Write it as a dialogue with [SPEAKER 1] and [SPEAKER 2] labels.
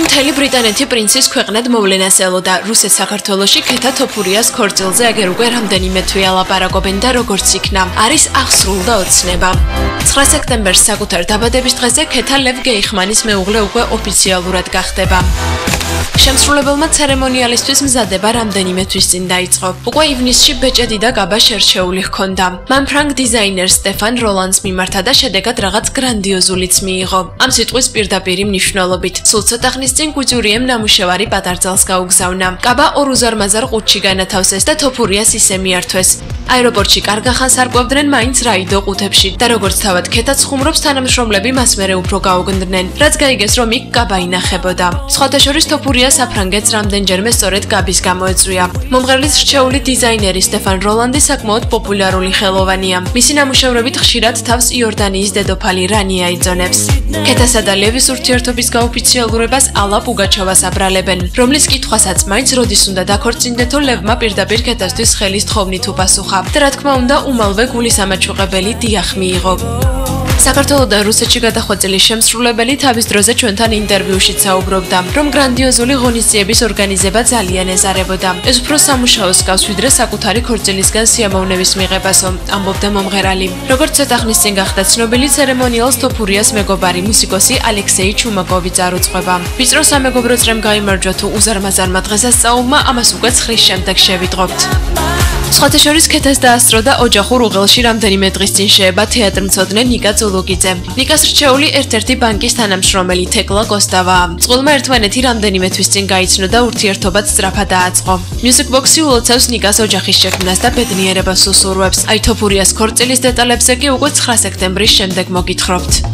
[SPEAKER 1] მთელი ბრიტანეთი პრინცის ქვეყნად მოვლენას ელოდა. რუსეთ საქართველოში ქეთა თოფურიას ქორწილზე ეგერ უკვე რამდენიმე თვე ალაპარაკობენ და როგორც იქნა, არის აღსრულდა ოცნება. 9 სექტემბერს საკუთარ დაბადების დღეზე ქეთა ლევ გეიხმანის მეუღლე უკვე ოფიციალურად გახდება. შემსრულებელმა ცერემონიალისთვის მზადება რამდენიმე თვის წინ დაიწყო. უკვე ივნისში ბეჭედი და კაბა შერჩეული ჰქონდა. მან ფრანგ დიზაინერ სტეფან როლანს მიმართა და შედეგად რაღაც გრანდიოზულიც მიიღო. ამ სიტყვის პირდაპირი მნიშვნელობით. სულ ცოტა ხნის წინ კუძურიემ ნამუშევარი პატარძალს გაუგზავნა. კაბა 2.5 ყუთში განათავსეს და თოფურიას ისე მიართვეს. აეროპორტში კარგახანს არკვევდნენ მაინც რაიდო ყუთებში და როგორც თავად ქეთაც ხუმრობს თანამშრომლები მას მერე უფრო გაუგნდნენ, რაც გაიგეს რომ იქ კაბა ინახებოდა. სხვათა შორის თოფურიას საფრანგეთს რამდენჯერმე სწორედ კაბისგან მოეწვია. მომღერლის რჩეული დიზაინერი სტეფან როლანდი საკმაოდ პოპულარული ხელოვანია. მისი ნამუშევრებით ხშირად თავს იორდანიის დედოფალი რანია იძონებს. ქეთასა და ლევის ურთიერთობის გაოფიციალურებას ალა პუგაჩოვას აბრალებენ, რომლის კითხვასაც მაინც როდის უნდა დაქორწინდეთო ლევმა პირდაპირ ქეთასთვის ხელის თხოვნით უპასუხა. და რა თქმა უნდა, უმალვე გულის ამაჩუყებელი დიახ მიიღო. საქართველოს და რუსეთში გადახვეწილი შემსრულებელი თავის დროზე ჩვენთან ინტერვიუშიც საუბრობდა, რომ გრანდიოზული ღონისძიების ორგანიზება ძალიან ეზარებოდა. ეს უფრო სამუშაოს გავს, ვიდრე საკუთარი ქორწილისგან სიამოვნების მიღებასო, ამბობდა მომღერალი. როგორც ცოტა ხნის წინ გახდა ცნობილი, ცერემონიალს თოფურიას მეგობარი მუსიკოსი ალექსეი ჩუმაკოვი წარუძღვება. ვიწრო სამეგობრო წრემ გაიმარჯვა თუ უზარმაზარმა დღესასწაულმა, ამას უკვე 9 შემდეგ შევიტყობთ. სხვათა შორის ქეთას დაასწრო და ოჯახურ უღელში რამდენიმე დღის წინ შეება თეატრმცოდნე ნიკა ზულუგიძე. ნიკას რჩეული ერთ-ერთი ბანკის თანამშრომელი თეკლა კოსტავაა. წყვილმა ერთმანეთი რამდენიმე თვის წინ გაიცნო და ურთიერთობაც სწრაფად დააწყო. Music Box-ი ულოცავს ნიკას ოჯახის შექმნას და ბედნიერებას უსურვებს. აი თოფურიას ქორწილის დეტალებზე კი უკვე 9 სექტემბრის შემდეგ მოგითხრობთ.